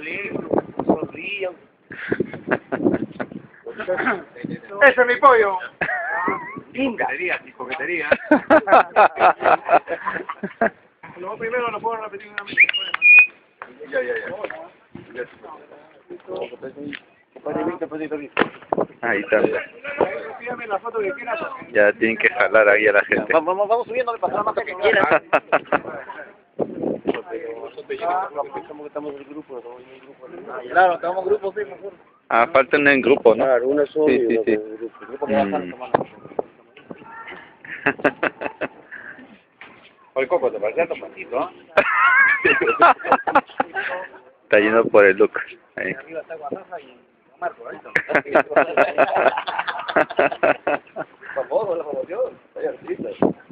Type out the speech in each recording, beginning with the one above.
sonrían. ¡Ese es mi pollo! Linda. Coquetería. Lo primero lo puedo repetir una vez. Ya. Ahí está. Pídame la foto que quieras. Ya tienen que jalar ahí a la gente. Vamos subiendo de pasar la mata que quieras. Estamos en el grupo. Claro, estamos en grupo, sí, mejor. Ah, faltan en grupo, ¿no? Claro, uno solo Sí, y sí, uno sí. con el grupo. El grupo que va a estar tomando. El coco te parece topacito, Está lleno por el look. Ahí. Arriba está Guarraza y Marco, ¿eh? Por favor, la promoción. Vaya artista.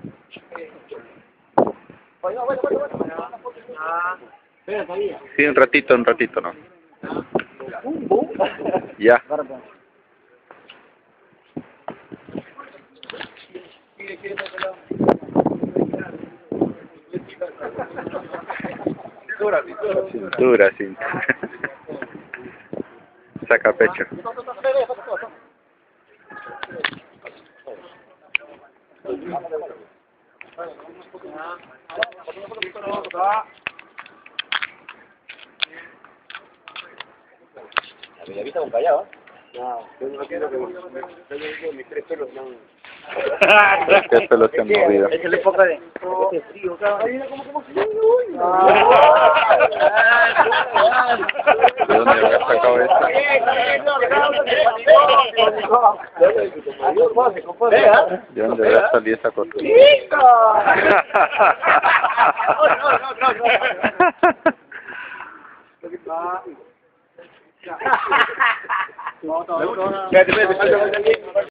Bueno. Espera, ahí. Sí, un ratito, ¿no? Ya. Cintura. Saca pecho. ¿Ya viste con callado? No, yo quiero que mis tres pelos no... ¿Qué pelos se han movido? Es la época de... Este frío, cabrón. ¿De dónde había sacado esto? ¿De dónde había salido esa cosa? Espérate,